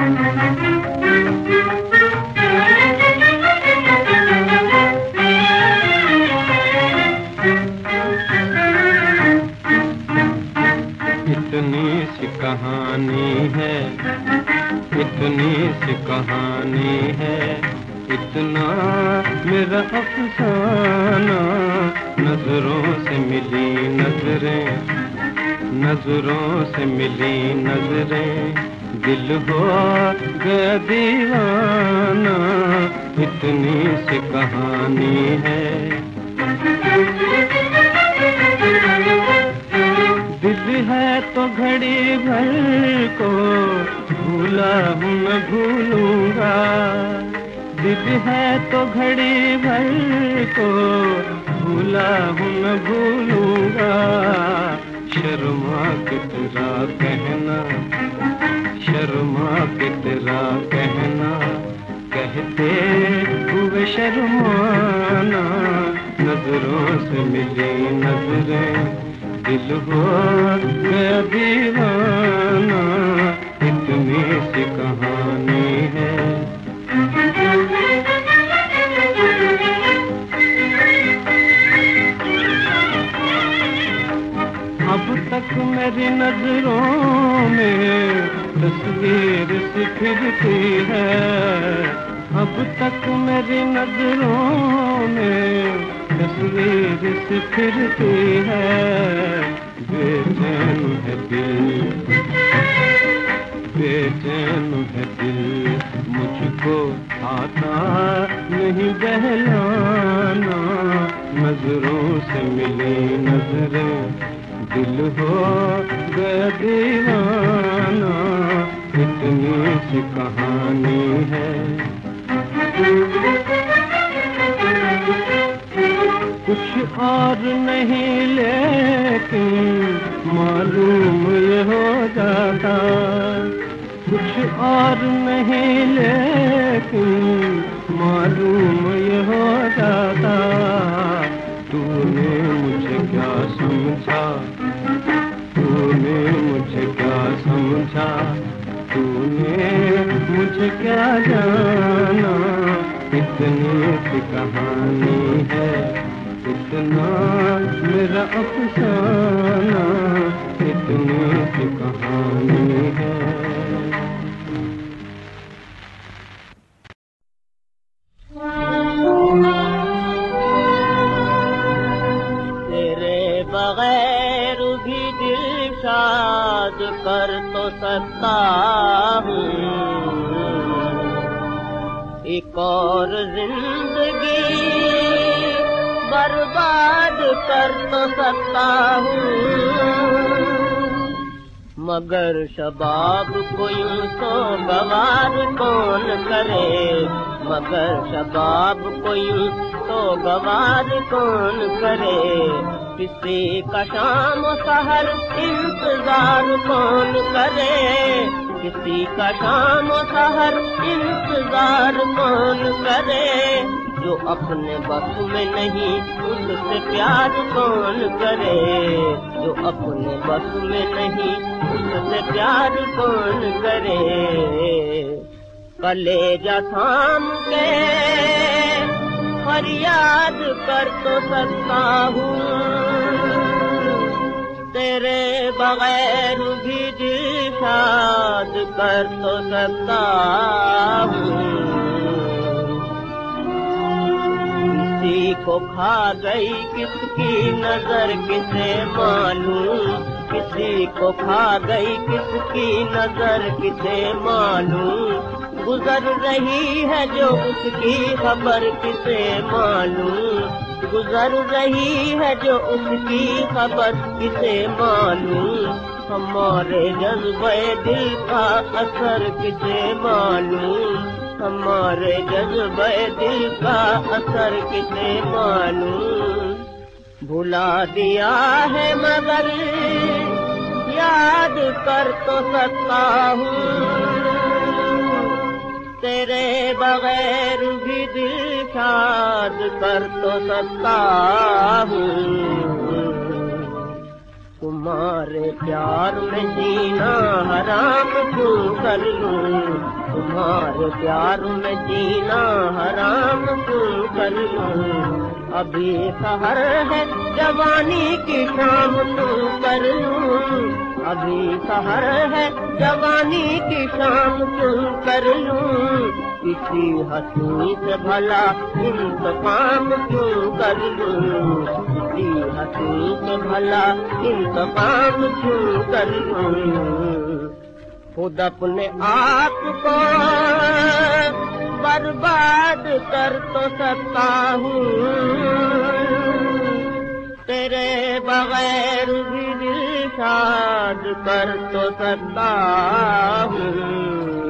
इतनी सी कहानी है, इतनी सी कहानी है, इतना मेरा अफसाना। नजरों से मिली नजरें, नजरों से मिली नजरें, दिल हो गया दीवाना। इतनी सी कहानी है। दिल है तो घड़ी भर को भूला हूँ मैं भूलूंगा। दिल है तो घड़ी भर को भूला हूँ मैं भूलूंगा। शर्मा के तेरा कहना, शर्मा के तेरा कहना, कहते हुए शर्माना। नजरों से मिली नजरें, दिल हो गया दीवाना। इतनी सी कहानी है। अब तक मेरी नजरों में तस्वीर सी फिरती है। अब तक मेरी नजरों में तस्वीर सी फिरती है। बेचैन है दिल, बेचैन है दिल, मुझको आता नहीं बहलाना। नजरों से मिली नजरें, दिल हो गया दीवाना। इतनी सी कहानी है। कुछ और नहीं लेकिन मालूम ये हो जाता। कुछ और नहीं लेकिन मालूम ये हो जाता। तूने मुझे क्या समझा, तूने मुझे क्या समझा, तूने मुझे क्या जाना। इतनी सी कहानी है, इतना मेरा अफसाना। इतनी सी कहानी है। बगैर भी दिल शाद कर तो सकता हूँ। एक और जिंदगी बर्बाद कर तो सकता हूँ। मगर शबाब को यूं तो गवार कौन करे। मगर शबाब को यूं तो गवार कौन करे। किसी का शाम सहर इंतजार कौन करे। किसी का शाम सहर इंतजार कौन करे। जो अपने बस में नहीं उससे प्यार कौन करे। जो अपने बस में नहीं उससे प्यार कौन करे। कलेजा थाम के फरियाद कर तो सकता हूँ। तेरे बगैर भी दिल शाद कर तो सकता हूँ। किसी को खा गई किसकी नजर किसे मालूम। किसी को खा गई किसकी नजर किसे मालूम। गुजर रही है जो उसकी खबर किसे मालूम। गुजर रही है जो उसकी खबर किसे मालूम। हमारे जज्बे दिल का असर किसे मालूम। हमारे जज्बे दिल का असर किसे मालूम। भुला दिया है मगर याद कर तो सकता हूँ। तेरे बगैर भी दिल शाद कर तो सकता हूँ। तुम्हारे प्यार में जीना हराम क्यों कर लूं, तुम्हारे प्यार में जीना हराम क्यों कर लूं। अभी सहर है जवानी की शाम क्यों कर लूं, अभी सहर है जवानी की शाम क्यों कर लूं। किसी हंसी से भला इंतकाम क्यों कर लूं, किसी हंसी से भला इंतकाम क्यों कर लूं। खुद अपने आप को बर्बाद कर तो सकता हूँ, तेरे बगैर भी दिल शाद कर तो सकता हूँ।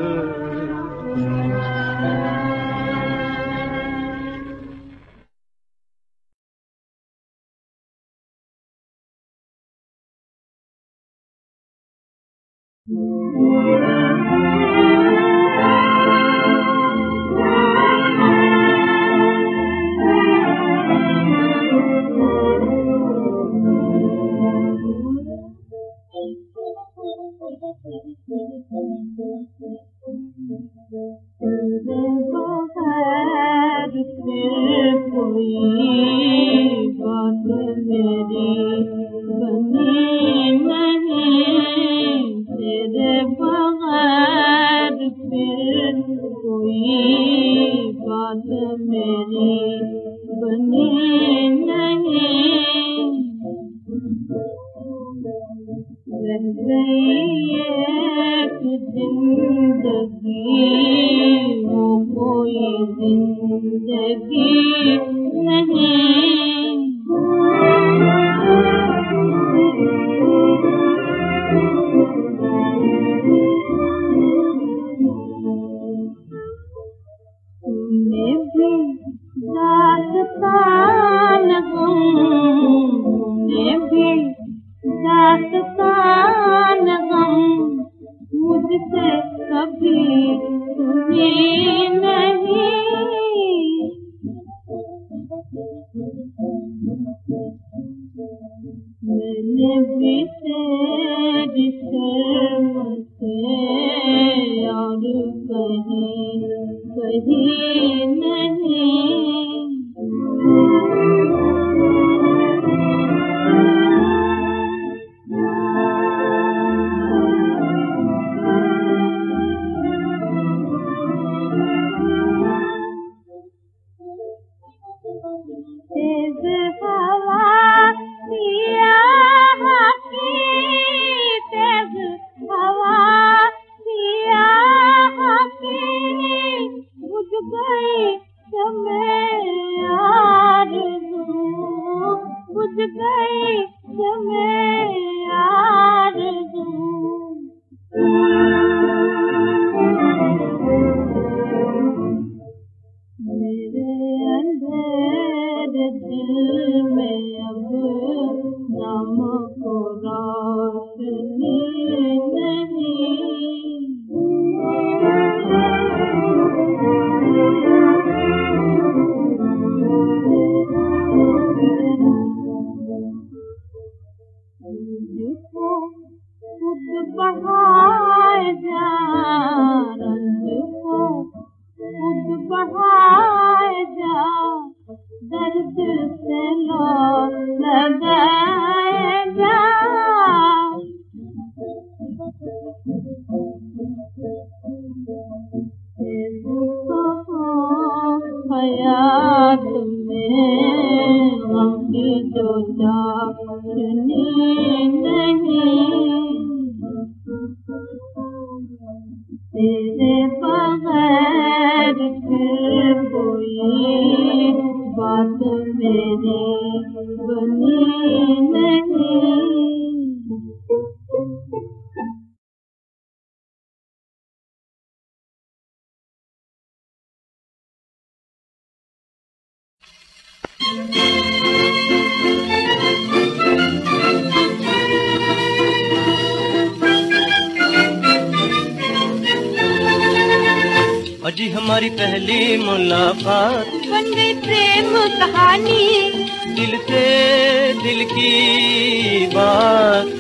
अजी हमारी पहली मुलाकात बन गई प्रेम कहानी, दिल से दिल की बात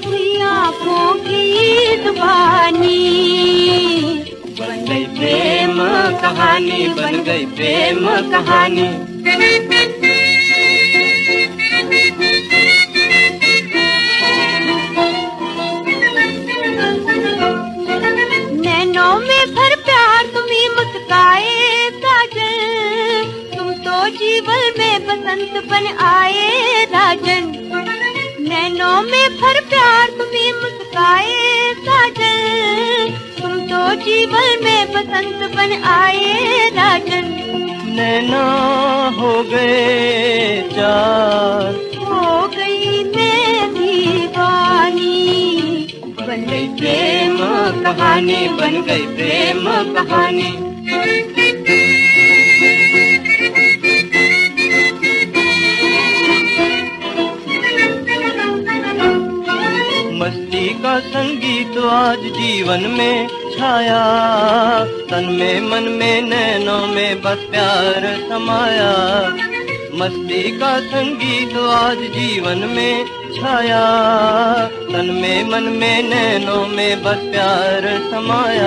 दीवानी। बन गई प्रेम कहानी, बन गई प्रेम कहानी। नैनों में भर प्यार तुम्ही मुस्काए साजन, तुम तो जीवन में बसंत बन आए राजन। नैनों में भर प्यार तुम्ही मुस्काए साजन, तुम तो जीवन में बसंत बन आए राजन। नैना हो गए चार, हो गई मैं दीवानी। बन गई प्रेम कहानी, बन गई प्रेम कहानी। मस्ती का संगीत आज जीवन में छाया, तन में मन में नैनों में बस प्यार समाया। मस्ती का संगीत आज जीवन में छाया, तन में मन में नैनों में बस प्यार समाया।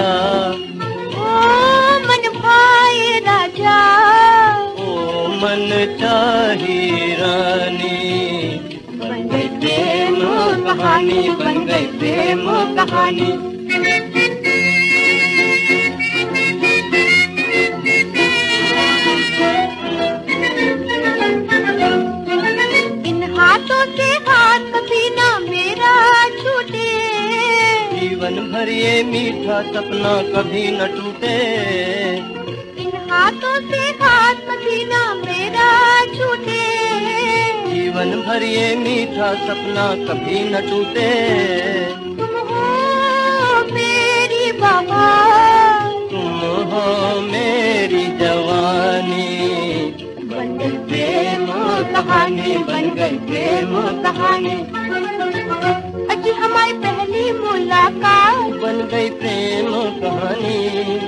ओ मन भाए राजा, ओ मन चाही रानी। बन गई प्रेम कहानी, बन गई प्रेम कहानी। इन हाथों से हाथ कभी ना मेरा छूटे, जीवन भर ये मीठा सपना कभी न टूटे। इन हाथों से हाथ कभी ना मेरा छूटे, जीवन भर ये मीठा सपना कभी न टूटे। तुम हो मेरी बाबा, तुम हो मेरी जवानी। बन गई प्रेम कहानी, बन गई प्रेम कहानी। अजी हमारी पहली मुलाकात, बन गई प्रेम कहानी।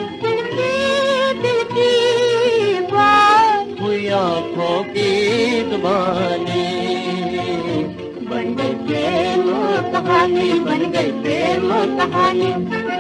दिल की बात हुई आँखों की जुबानी। बन गई प्रेम कहानी, बन गई प्रेम कहानी।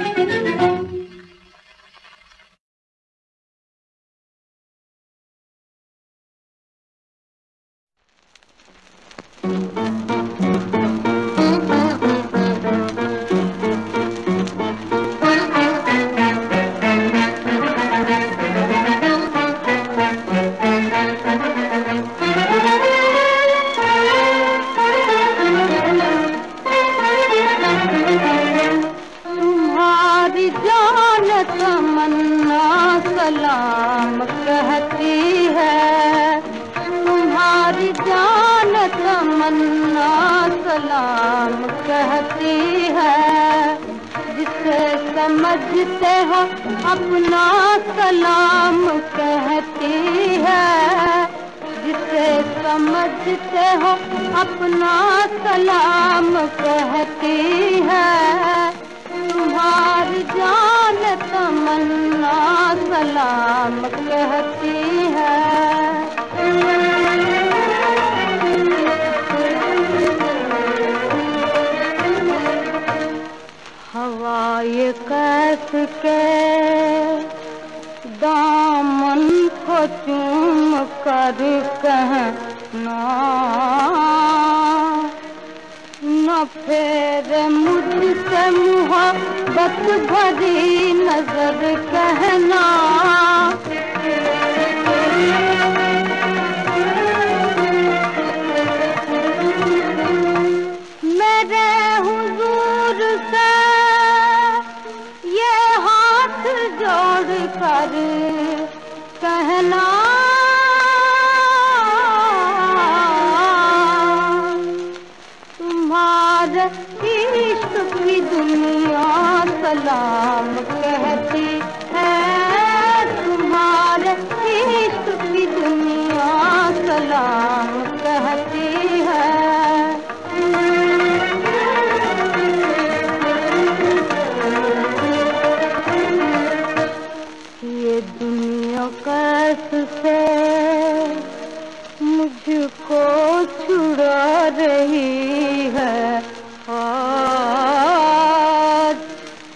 सलाम कहती है, तुम्हारी जान तमन्ना सलाम कहती है। जिसे समझते हो अपना सलाम कहती है, जिसे समझते हो अपना सलाम कहती है। तुम्हारी जान तमन्ना सलाम कहती है। हवा ये कैस के दामन को चूम कर कहना, न फेरे मुझसे मोहब्बत भरी नजर कहना। मेरे हुजूर से ये हाथ जोड़ कर कहना, तुम्हारे इश्क की दुनिया सलाम कहती है। तुम्हारे इश्क की दुनिया सलाम कहती है। ये दुनिया कैसे मुझको छुड़ा रही है। आज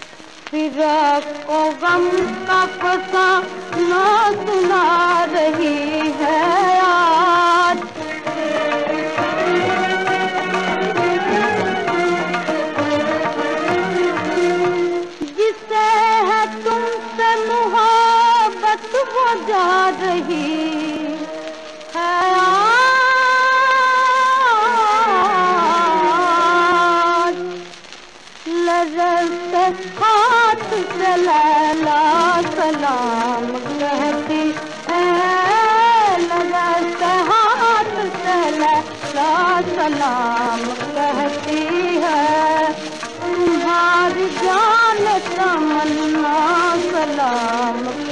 लैला सलाम कहती है, तुम्हारी जान तमन्ना सलाम